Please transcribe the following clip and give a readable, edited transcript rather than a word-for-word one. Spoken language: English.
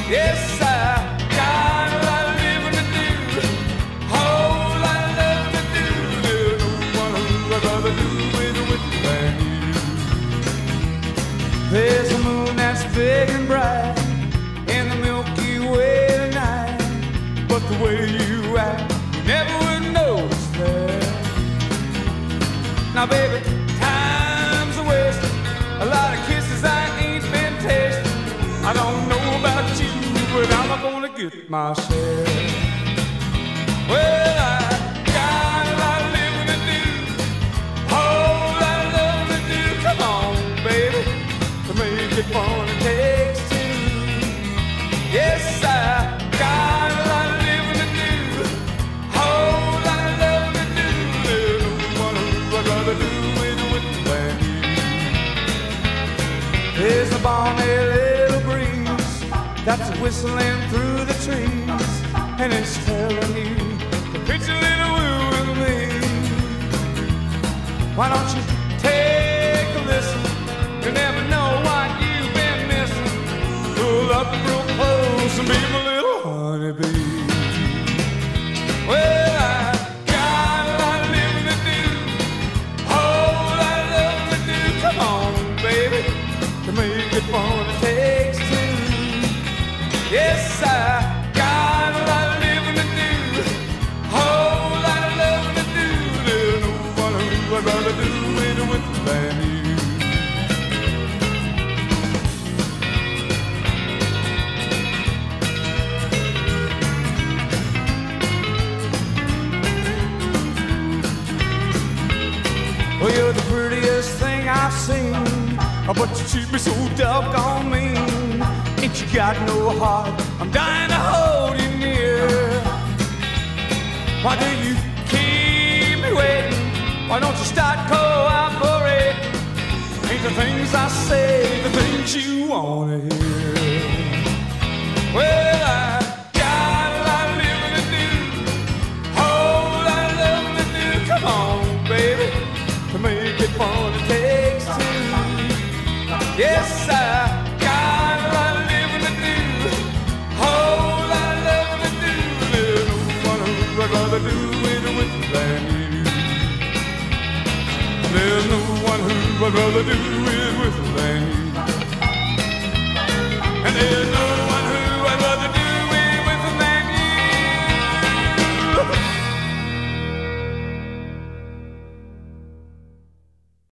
Yes, I got a lot of living to do, whole lot of love to do. There's no one who I'd rather do it with than you. There's a moon that's big and bright in the Milky Way tonight, but the way you act, you never would notice that. Now, baby, time's a wasting, a lot of kisses I ain't been tasting. I don't know about you, but I'm not gonna get my share. Well, I got a lot of living to do, whole lot of love to do. Come on, baby, to make it fun it takes two. Yes, I got a lot of living to do, whole lot of love to do. There's no one who I'd rather do it with than you. There's a balmy little breeze that's whistling through the trees, and it's telling you to pitch a little woo with me. Why don't you take a listen? You never know what you've been missing. Pull up real close and be my little honeybee. Well, I got a lot of living to do, whole lot of love to do. Come on, baby, to make it fun it takes two. Yes, I got a lot of living to do, whole lot of love to do. There's no one who I'd rather do it with than you. Well, you're the prettiest thing I've seen, but you treat me so doggone mean. Ain't you got no heart? I'm dying to hold you near. Why do you keep me waiting? Why don't you start cooperating? Ain't the things I say the things you wanna hear? Well, I got a lot of living to do, whole lot of love to do. Come on, baby, to make it fun it takes two. Yes, I got a lot of living to do, whole lot of love to do. There's no one who I'd rather do it with than you. There's no one who I'd rather do it with than you. And there's no